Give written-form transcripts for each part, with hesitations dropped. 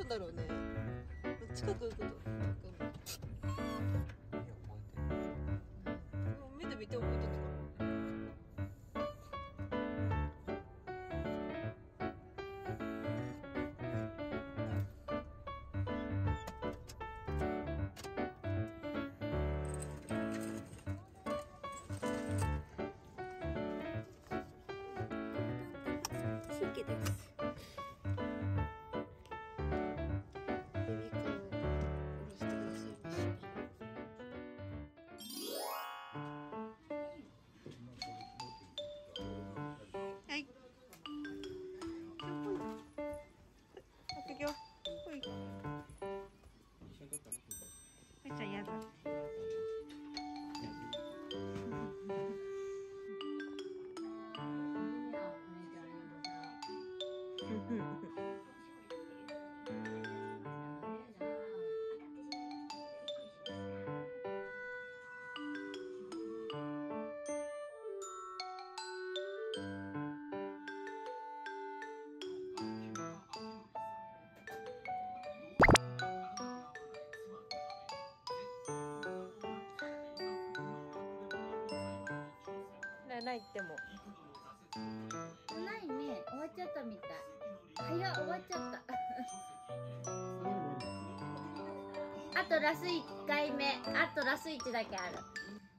なんだろうね。近く行くと目で見て覚えとくか。 シーケです。ベビーカーを降りてくださいました。はい。開けよ。ほい。はいちゃんやだ。ないっても。 ないね、終わっちゃったみたい。早っ、終わっちゃった。あとラス1回目、あとラス1だけある。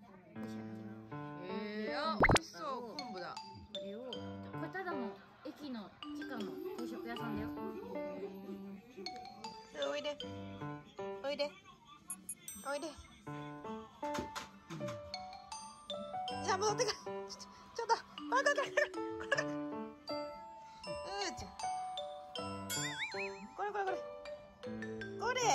あ、美味しそう。昆布だ。 これを、これただの駅の地下の定食屋さんだよ。 おいで。おいで。おいで。じゃあ戻ってくる。ちょっと。これ。ちゃん。これ。これ。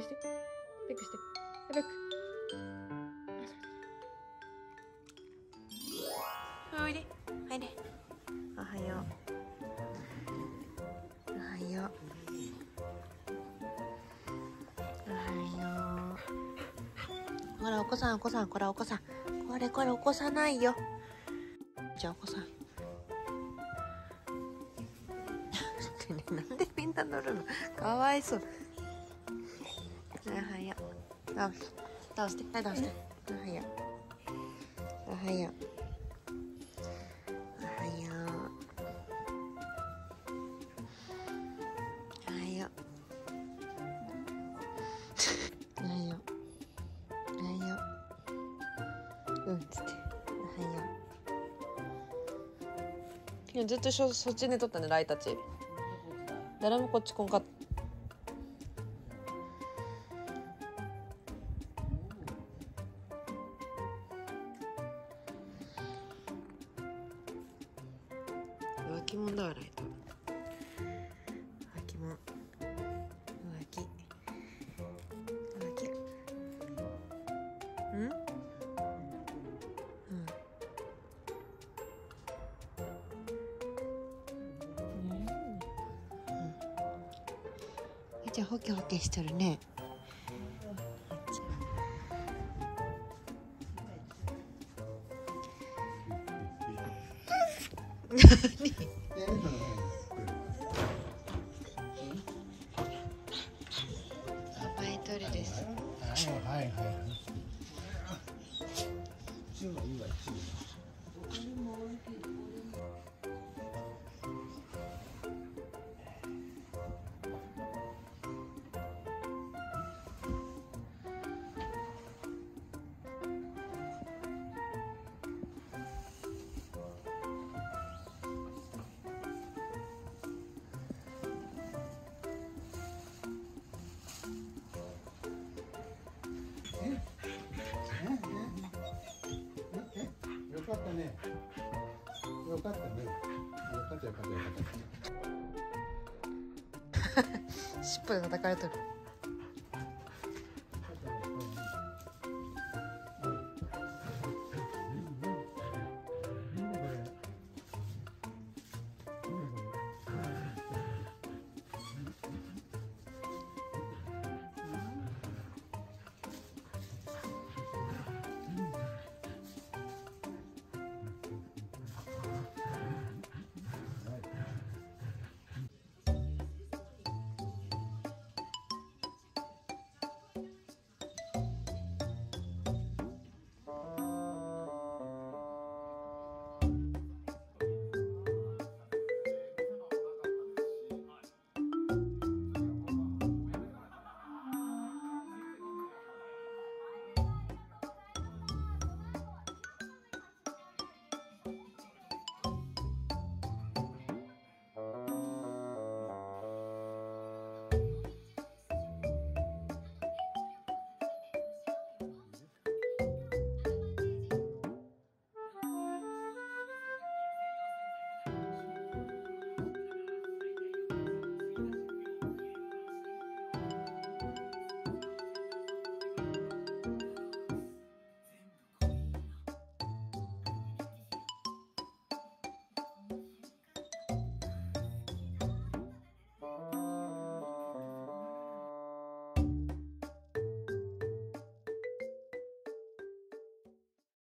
クして。ペックして。ペック。おいで。おいで。おはよう。おはよう。おはよう。ほらお子さん、お子さん、これお子さん。これ起こさないよ。じゃあお子さん。なんでみんな乗るの。かわいそう。おはよう。倒して。はい、倒して。おはよう。おはよう。おはよう。おはよう。おはよう。おはよう。つって。おはよう。いやずっとそっちで撮ったね、ライたち。誰もこっち来んかった。浮気もんだわ、ライト。浮気もん。浮気。浮気。うん？うん。じゃあホケホケしとるね。パパイトルです。 はいはいはい。よかったね。よかったね。よかったよかったよかった。 尻尾で叩かれとる。